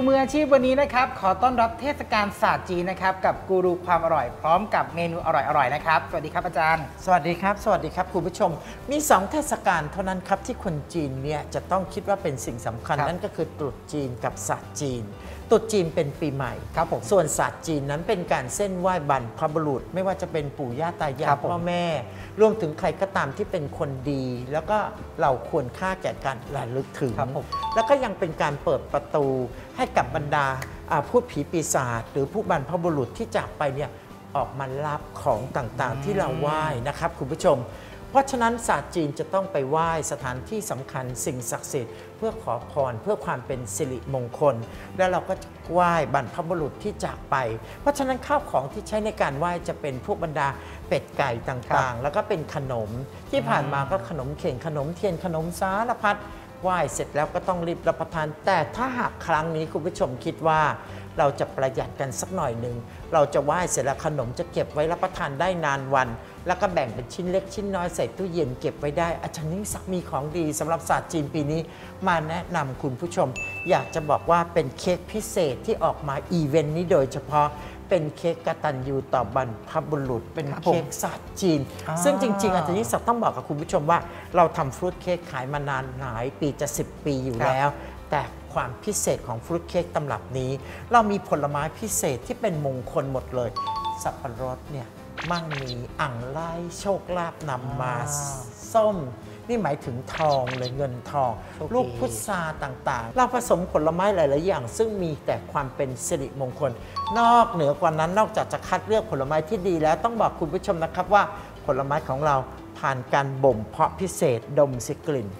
มืออาชีพวันนี้นะครับขอต้อนรับเทศกาลศาสตร์จีนนะครับกับกูรูความอร่อยพร้อมกับเมนูอร่อยๆนะครับสวัสดีครับอาจารย์สวัสดีครับสวัสดีครับคุณผู้ชมมี2เทศกาลเท่านั้นครับที่คนจีนเนี่ยจะต้องคิดว่าเป็นสิ่งสำคัญนั่นก็คือตรุษจีนกับศาสตร์จีนตรุษจีนเป็นปีใหม่ครับผมส่วนศาสตร์จีนนั้นเป็นการเส้นไหว้บรรพบุรุษไม่ว่าจะเป็นปู่ย่าตายายพ่อแม่รวมถึงใครก็ตามที่เป็นคนดีแล้วก็เราควรค่าแก่การระลึกถึงแล้วก็ยังเป็นการเปิดประตูให้กับบรรดาพูดผีปีศาจหรือผู้บรรพบุรุษที่จากไปเนี่ยออกมารับของต่างๆที่เราไหว้นะครับคุณผู้ชมเพราะฉะนั้นศาสตร์จีนจะต้องไปไหว้สถานที่สำคัญสิ่งศักดิ์สิทธิ์เพื่อขอพรเพื่อความเป็นสิริมงคลแล้วเราก็จะไหว้บรรพบุรุษที่จากไปเพราะฉะนั้นข้าวของที่ใช้ในการไหว้จะเป็นพวกบรรดาเป็ดไก่ต่างๆแล้วก็เป็นขนมที่ผ่านมาก็ขนมเข่งขนมเทียนขนมสารพัดไหว้เสร็จแล้วก็ต้องรีบรับประทานแต่ถ้าหากครั้งนี้คุณผู้ชมคิดว่าเราจะประหยัดกันสักหน่อยหนึ่งเราจะไหว้เสร็จแล้วขนมจะเก็บไว้รับประทานได้นานวันแล้วก็แบ่งเป็นชิ้นเล็กชิ้นน้อยใส่ตู้เย็นเก็บไว้ได้อาจารย์ยิ่งศักดิ์มีของดีสำหรับศาสตร์จีนปีนี้มาแนะนำคุณผู้ชมอยากจะบอกว่าเป็นเค้กพิเศษที่ออกมาอีเวนต์นี้โดยเฉพาะเป็นเค้กกตัญญูต่อบรรพบุรุษเป็นเค้กศาสตร์จีนซึ่งจริงๆอาจารย์ยิ่งศักดิ์ต้องบอกกับคุณผู้ชมว่าเราทำฟรุตเค้กขายมานานหลายปีจะ10 ปีอยู่แล้วแต่ความพิเศษของฟรุตเค้กตำรับนี้เรามีผลไม้พิเศษที่เป็นมงคลหมดเลยสับปะรดเนี่ยมั่งมีอ่างไล่โชคลาภนำมาส้มนี่หมายถึงทองเลยเงินทองลูกพุทราต่างๆเราผสมผลไม้หลายๆอย่างซึ่งมีแต่ความเป็นสิริมงคลนอกเหนือกว่านั้นนอกจากจะคัดเลือกผลไม้ที่ดีแล้วต้องบอกคุณผู้ชมนะครับว่าผลไม้ของเราผ่านการบ่มเพาะพิเศษดมสิกลิ่น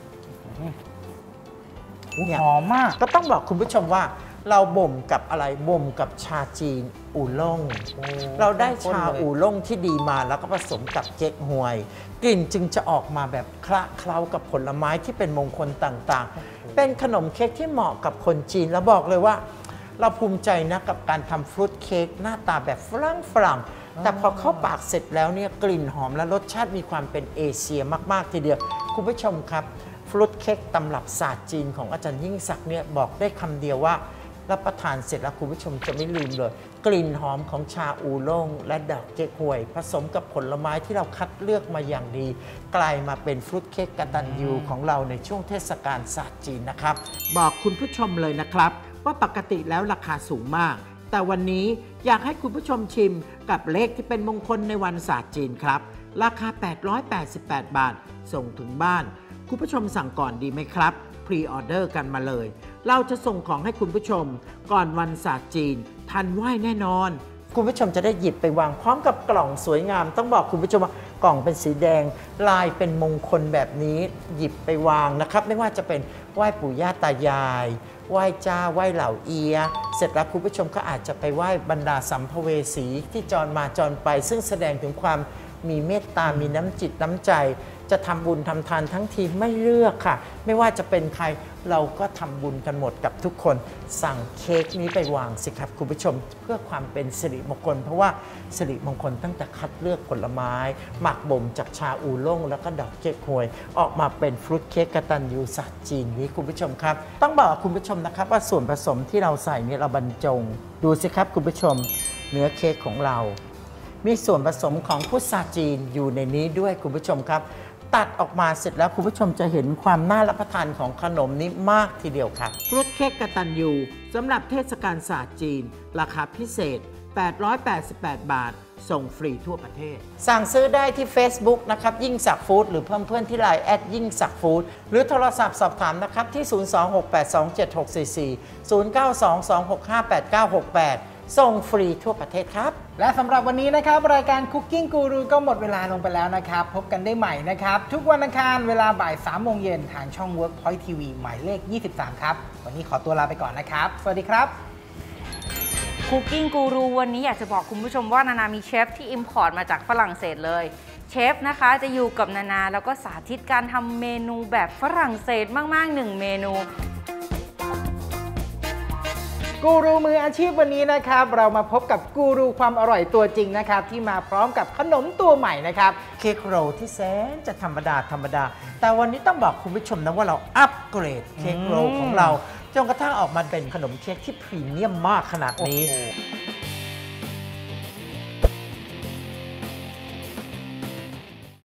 หอมมากก็ต้องบอกคุณผู้ชมว่าเราบ่มกับอะไรบ่มกับชาจีนอู่ล่งเราได้ชาอู่ล่งที่ดีมาแล้วก็ผสมกับเก๊กฮวยกลิ่นจึงจะออกมาแบบคละเคล้ากับผลไม้ที่เป็นมงคลต่างๆเป็นขนมเค้กที่เหมาะกับคนจีนแล้วบอกเลยว่าเราภูมิใจนะกับการทำฟรุตเค้กหน้าตาแบบฝรั่งแต่พอเข้าปากเสร็จแล้วเนี่ยกลิ่นหอมและรสชาติมีความเป็นเอเชียมากๆทีเดียวคุณผู้ชมครับฟรุตเค้กตำรับศาสตร์จีนของอาจารย์ยิ่งศักดิ์เนี่ยบอกได้คำเดียวว่ารับประทานเสร็จแล้วคุณผู้ชมจะไม่ลืมเลยกลิ่นหอมของชาอู่ล่งและดอกเก๊กฮวยผสมกับผลไม้ที่เราคัดเลือกมาอย่างดีกลายมาเป็นฟรุตเค้กกตัญญูของเราในช่วงเทศกาลศาสตร์จีนนะครับบอกคุณผู้ชมเลยนะครับว่าปกติแล้วราคาสูงมากแต่วันนี้อยากให้คุณผู้ชมชิมกับเลขที่เป็นมงคลในวันศาสตร์จีนครับราคา888 บาทส่งถึงบ้านคุณผู้ชมสั่งก่อนดีไหมครับพรีออเดอร์กันมาเลยเราจะส่งของให้คุณผู้ชมก่อนวันศาสตร์จีนทันไหวแน่นอนคุณผู้ชมจะได้หยิบไปวางพร้อมกับกล่องสวยงามต้องบอกคุณผู้ชมว่ากล่องเป็นสีแดงลายเป็นมงคลแบบนี้หยิบไปวางนะครับไม่ว่าจะเป็นไหว้ปู่ย่าตายายไหว้จ้าไหว้เหล่าเอียเสร็จแล้วคุณผู้ชมก็อาจจะไปไหว้บรรดาสัมภเวสีที่จรมาจรไปซึ่งแสดงถึงความมีเมตตามีน้ำจิตน้ำใจจะทำบุญทำทานทั้งทีไม่เลือกค่ะไม่ว่าจะเป็นใครเราก็ทำบุญกันหมดกับทุกคนสั่งเค้กนี้ไปวางสิครับคุณผู้ชมเพื่อความเป็นสิริมงคลเพราะว่าสิริมงคลตั้งแต่คัดเลือกผลไม้หมักบ่มจากชาอู่ล่งแล้วก็ดอกเก๊กฮวยออกมาเป็นฟรุตเค้กกตัญญูศาสตร์จีนนี้คุณผู้ชมครับต้องบอกคุณผู้ชมนะครับว่าส่วนผสมที่เราใส่เนี่ยเราบรรจงดูสิครับคุณผู้ชมเนื้อเค้กของเรามีส่วนผสมของพุทราจีนอยู่ในนี้ด้วยคุณผู้ชมครับตัดออกมาเสร็จแล้วคุณผู้ชมจะเห็นความน่ารับประทานของขนมนี้มากทีเดียวค่ะฟรุตเค้กกตัญญูสำหรับเทศกาลศาสตร์จีนราคาพิเศษ888 บาทส่งฟรีทั่วประเทศสั่งซื้อได้ที่ Facebook นะครับยิ่งศักดิ์ฟู้ดหรือเพื่อนๆที่ LINE แอดยิ่งศักดิ์ฟู้ดหรือโทรศัพท์สอบถามนะครับที่026827644 0922658968ส่งฟรีทั่วประเทศครับและสำหรับวันนี้นะครับรายการ Cooking Guru ก็หมดเวลาลงไปแล้วนะครับพบกันได้ใหม่นะครับทุกวันอังคารเวลาบ่าย 3 โมงเย็นทางช่อง Workpoint TV หมายเลข 23 ครับวันนี้ขอตัวลาไปก่อนนะครับสวัสดีครับ Cooking Guru วันนี้อยากจะบอกคุณผู้ชมว่านานามีเชฟที่อิมพอร์ตมาจากฝรั่งเศสเลยเชฟนะคะจะอยู่กับนานาแล้วก็สาธิตการทำเมนูแบบฝรั่งเศสมากๆ1 เมนูกูรูมืออาชีพวันนี้นะครับเรามาพบกับกูรูความอร่อยตัวจริงนะครับที่มาพร้อมกับขนมตัวใหม่นะครับเค้กโรลที่แสนจะธรรมดาแต่วันนี้ต้องบอกคุณผู้ชมนะว่าเราอัปเกรดเค้กโรลของเราจนกระทั่งออกมาเป็นขนมเค้กที่พรีเมียมมากขนาดนี้โอ้โห